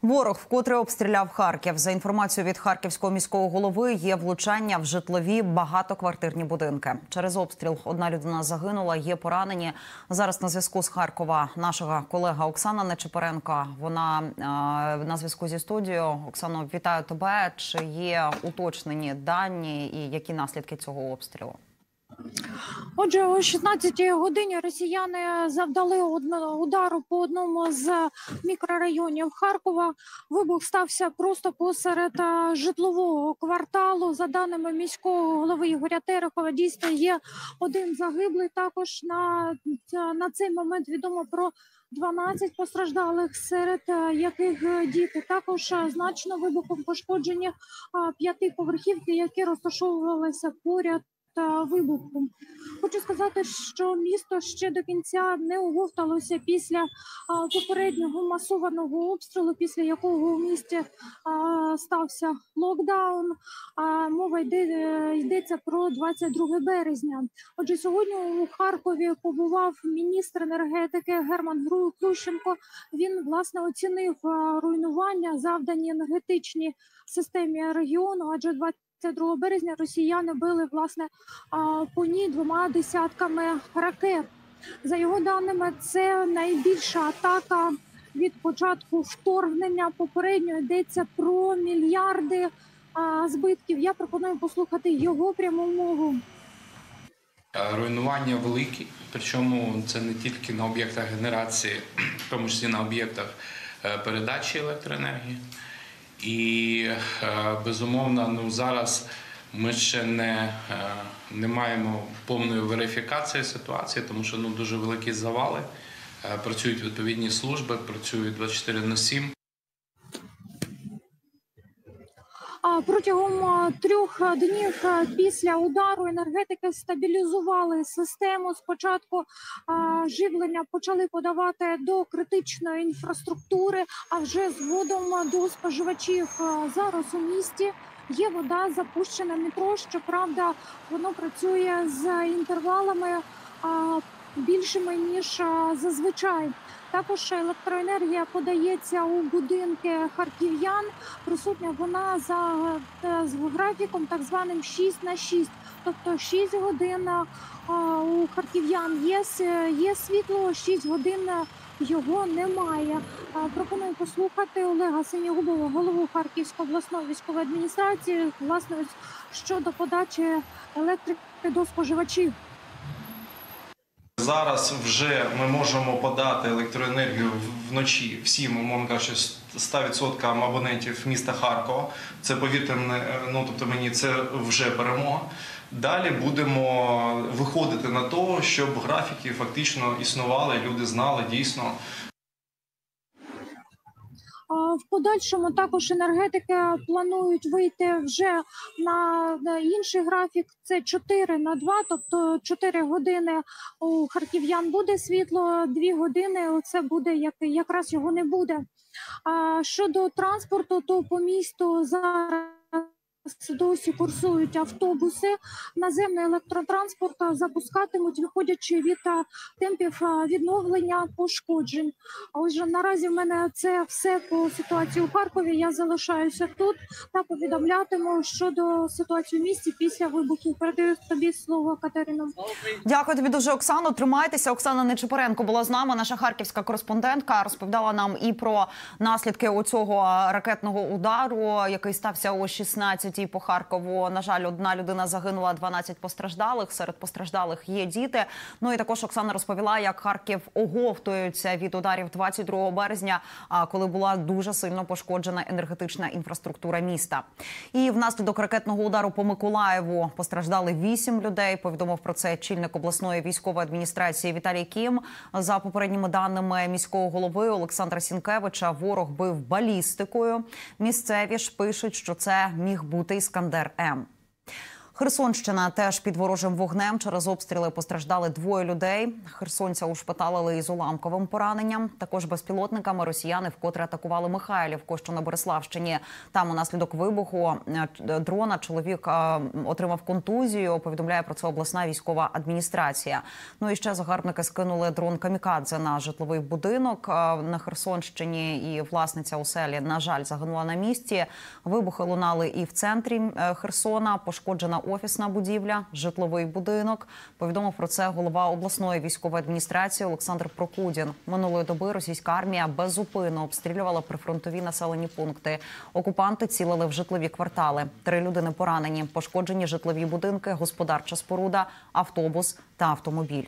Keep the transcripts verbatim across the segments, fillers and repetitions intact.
Ворог вкотре обстріляв Харків. За інформацією від харківського міського голови, є влучання в житлові багатоквартирні будинки. Через обстріл одна людина загинула, є поранені. Зараз на зв'язку з Харкова наша колега Оксана Нечипоренко. Вона е, на зв'язку зі студією. Оксано, вітаю тебе. Чи є уточнені дані і які наслідки цього обстрілу? Отже, о шістнадцятій годині росіяни завдали удару по одному з мікрорайонів Харкова. Вибух стався просто посеред житлового кварталу. За даними міського голови Ігоря Терехова, дійсно є один загиблий. Також на, на цей момент відомо про дванадцять постраждалих, серед яких діти. Також значно вибухом пошкоджені п'ятиповерхівки, які розташовувалися поряд вибуху. Хочу сказати, що місто ще до кінця не оговталося після а, попереднього масованого обстрілу, після якого у місті а, стався локдаун. А, мова йде, йдеться про двадцять друге березня. Отже, сьогодні у Харкові побував міністр енергетики Герман Глущенко. Він, власне, оцінив а, руйнування, завдані енергетичній системі регіону, адже двадцять другого березня росіяни били, власне, по ній двома десятками ракет. За його даними, це найбільша атака від початку вторгнення. Попередньо йдеться про мільярди збитків. Я пропоную послухати його пряму мову. Руйнування великі, причому це не тільки на об'єктах генерації, в тому числі на об'єктах передачі електроенергії. І, безумовно, ну, зараз ми ще не, не маємо повної верифікації ситуації, тому що ну, дуже великі завали, працюють відповідні служби, працюють двадцять чотири на сім. Протягом трьох днів після удару енергетики стабілізували систему. Спочатку живлення почали подавати до критичної інфраструктури, а вже згодом до споживачів. Зараз у місті є вода, запущена метро, щоправда, воно працює з інтервалами більшими, ніж зазвичай. Також електроенергія подається у будинки харків'ян. Присутня вона за графіком так званим шість на шість. Тобто шість годин у харків'ян є, є світло, шість годин його немає. Пропоную послухати Олега Синьогубова, голову Харківської обласної військової адміністрації, власне, щодо подачі електрики до споживачів. Зараз вже ми можемо подати електроенергію вночі всім, умовно кажучи, ста відсотків абонентів міста Харкова. Це, повірте мені, ну, тобто мені це вже перемога. Далі будемо виходити на те, щоб графіки фактично існували, люди знали дійсно. В подальшому також енергетики планують вийти вже на інший графік. Це чотири на два, тобто чотири години у харків'ян буде світло, дві години це буде, як якраз його не буде. А щодо транспорту, то по місту зараз досі курсують автобуси. Наземний електротранспорт запускатимуть, виходячи від темпів відновлення пошкоджень. А отже, наразі в мене це все по ситуації у Харкові. Я залишаюся тут та повідомлятиму щодо ситуації в місті після вибухів. Передаю тобі слово, Катерино. Дякую тобі дуже, Оксано. Тримайтеся. Оксана Нечипоренко була з нами, наша харківська кореспондентка. Розповідала нам і про наслідки оцього ракетного удару, який стався о шістнадцятій по Харкову. На жаль, одна людина загинула, дванадцять постраждалих. Серед постраждалих є діти. Ну і також Оксана розповіла, як Харків оговтується від ударів двадцять другого березня, коли була дуже сильно пошкоджена енергетична інфраструктура міста. І внаслідок ракетного удару по Миколаєву постраждали вісім людей. Повідомив про це очільник обласної військової адміністрації Віталій Кім. За попередніми даними міського голови Олександра Сінкевича, ворог бив балістикою. Місцеві ж пишуть, що це міг бути Іскандер-М. Херсонщина теж під ворожим вогнем. Через обстріли постраждали двоє людей. Херсонця ушпиталили із уламковим пораненням. Також безпілотниками росіяни вкотре атакували Михайлівку, що на Бориславщині. Там унаслідок вибуху дрона чоловік отримав контузію. Повідомляє про це обласна військова адміністрація. Ну і ще загарбники скинули дрон камікадзе на житловий будинок на Херсонщині. І власниця оселі, на жаль, загинула на місці. Вибухи лунали і в центрі Херсона. Пошкоджена офісна будівля, житловий будинок. Повідомив про це голова обласної військової адміністрації Олександр Прокудін. Минулої доби російська армія беззупинно обстрілювала прифронтові населені пункти. Окупанти цілили в житлові квартали. Три людини поранені. Пошкоджені житлові будинки, господарча споруда, автобус та автомобіль.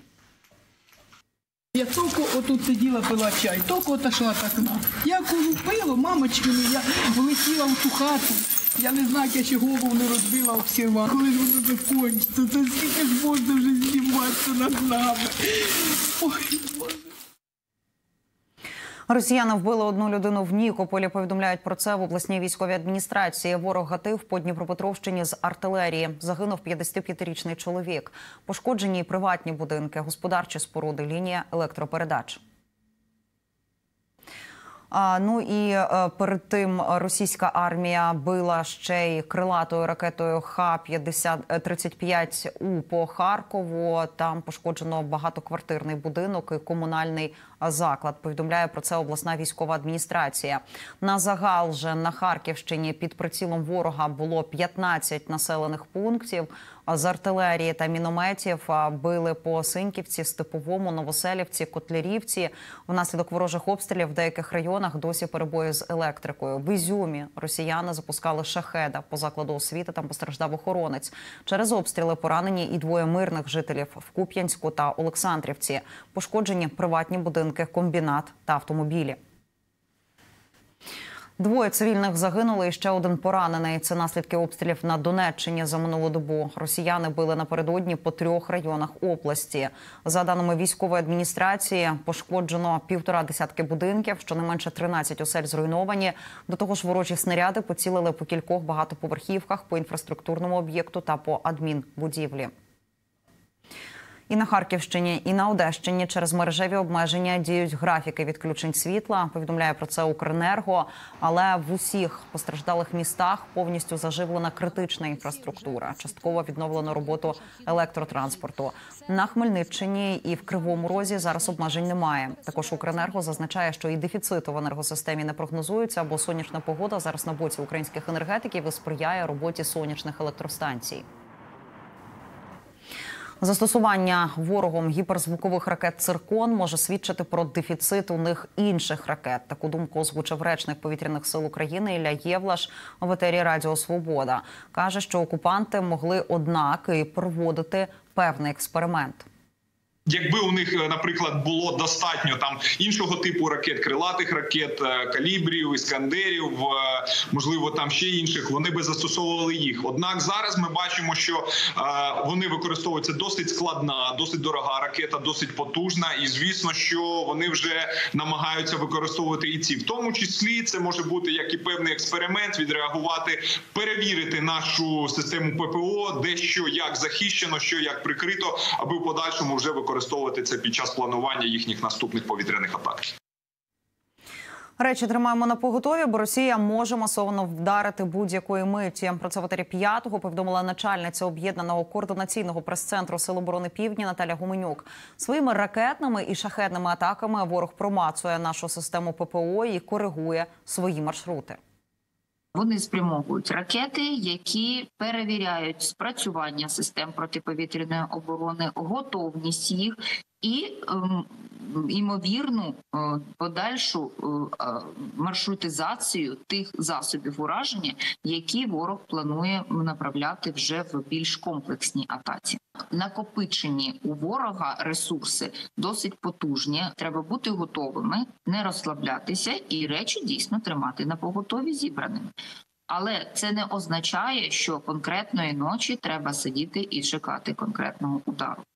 Я тільки отут сиділа, пила чай, тільки отошла так на. Я коли пила, мамочки, я влетіла в ту хату. Я не знаю, я ще голову не розбила об сервант. Коли ж воно закінчиться, то скільки ж можна вже зніматися над нами. Ой, Боже. Росіяни вбили одну людину в Нікополі. Повідомляють про це в обласній військовій адміністрації. Ворог гатив по Дніпропетровщині з артилерії. Загинув п'ятдесятип'ятирічний чоловік. Пошкоджені приватні будинки, господарчі споруди, лінія електропередач. А, ну і е, перед тим російська армія била ще й крилатою ракетою Х тридцять п'ять У по Харкову. Там пошкоджено багатоквартирний будинок і комунальний заклад. Повідомляє про це обласна військова адміністрація. На загал же на Харківщині під прицілом ворога було п'ятнадцять населених пунктів. З артилерії та мінометів били по Синьківці, Степовому, Новоселівці, Котлярівці. Внаслідок ворожих обстрілів в деяких районах досі перебої з електрикою. В Ізюмі росіяни запускали шахеда. По закладу освіти там постраждав охоронець. Через обстріли поранені і двоє мирних жителів в Куп'янську та Олександрівці. Пошкоджені приватні будинки, комбінат та автомобілі. Двоє цивільних загинули і ще один поранений. Це наслідки обстрілів на Донеччині за минулу добу. Росіяни били напередодні по трьох районах області. За даними військової адміністрації, пошкоджено півтора десятки будинків, щонайменше тринадцять осель зруйновані. До того ж, ворожі снаряди поцілили по кількох багатоповерхівках, по інфраструктурному об'єкту та по адмінбудівлі. І на Харківщині, і на Одещині через мережеві обмеження діють графіки відключень світла. Повідомляє про це Укренерго. Але в усіх постраждалих містах повністю заживлена критична інфраструктура. Частково відновлено роботу електротранспорту. На Хмельниччині і в Кривому Розі зараз обмежень немає. Також Укренерго зазначає, що і дефіциту в енергосистемі не прогнозується, бо сонячна погода зараз на боці українських енергетиків і сприяє роботі сонячних електростанцій. Застосування ворогом гіперзвукових ракет «Циркон» може свідчити про дефіцит у них інших ракет. Таку думку озвучив речник Повітряних сил України Ілля Євлаш в етері Радіо Свобода. Каже, що окупанти могли, однак, і проводити певний експеримент. Якби у них, наприклад, було достатньо там іншого типу ракет, крилатих ракет, калібрів, іскандерів, можливо, там ще інших, вони би застосовували їх. Однак зараз ми бачимо, що вони використовуються досить складна, досить дорога ракета, досить потужна, і звісно, що вони вже намагаються використовувати і ці. В тому числі це може бути як і певний експеримент, відреагувати, перевірити нашу систему ППО, де що як захищено, що як прикрито, аби в подальшому вже використовувати використовувати це під час планування їхніх наступних повітряних атак. Речі тримаємо на поготові, бо Росія може масово вдарити будь-якої миті. Про це в етері п'ятого повідомила начальниця об'єднаного координаційного прес-центру Сил оборони Півдня Наталя Гуменюк. Своїми ракетними і шахедними атаками ворог промацує нашу систему ППО і коригує свої маршрути. Вони спрямовують ракети, які перевіряють спрацювання систем протиповітряної оборони, готовність їх і ем, ймовірну е, подальшу е, маршрутизацію тих засобів ураження, які ворог планує направляти вже в більш комплексній атаці. Накопичені у ворога ресурси досить потужні. Треба бути готовими, не розслаблятися і речі дійсно тримати на поготові зібраними. Але це не означає, що конкретної ночі треба сидіти і чекати конкретного удару.